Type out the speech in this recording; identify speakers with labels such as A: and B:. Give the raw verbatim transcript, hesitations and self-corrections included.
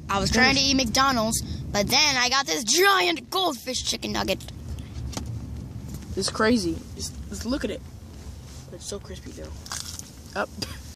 A: I was trying to eat McDonald's, but then I got this giant goldfish chicken nugget.
B: It's crazy. Just, just look at it. It's so crispy though. Up.